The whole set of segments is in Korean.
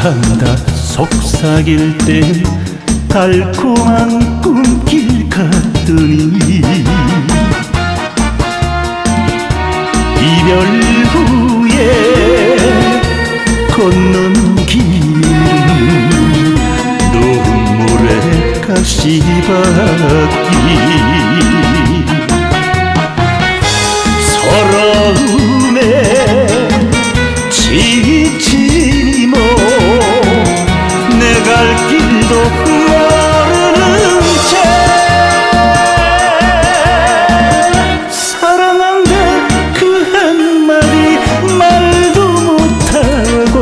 사랑한다 속삭일 땐 달콤한 꿈길 같더니 이별 후에 걷는 길은 눈물의 가시밭길 서러움에 지친 이모 내 갈 길도 모르는 채 사랑한다 그 한마디 말도 못하고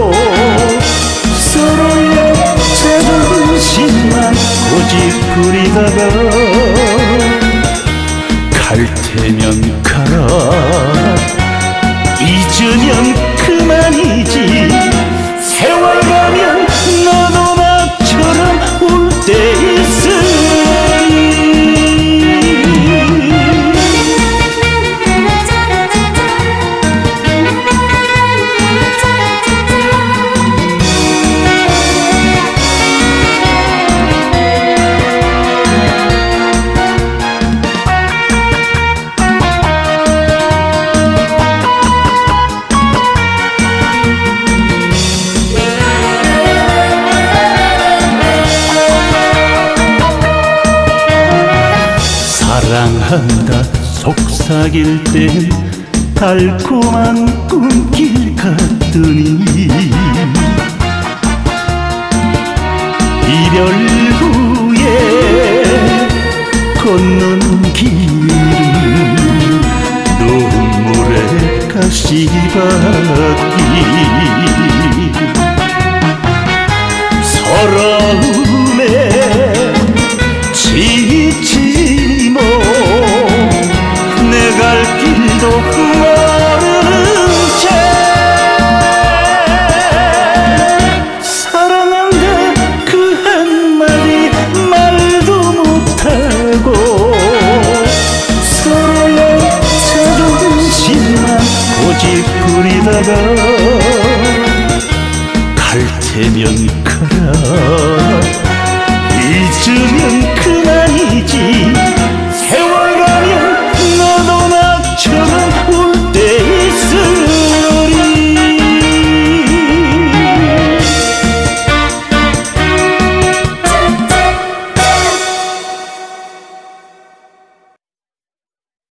서로의 자존심만 고집부리다가 갈 테면 가라 잊으면 그만이지 세월 가면 너도 나처럼 울 때 있으리 사랑한다 속삭일 땐 달콤한 꿈길 같더니 이별 후에 걷는 길은 눈물의 가시밭길 서러움에 지친 이모 내 갈 길도 모르는 채 사랑한다 그 한마디 말도 못하고 서로의 자존심만 고집부리다가 갈 테면 가라 잊으면 그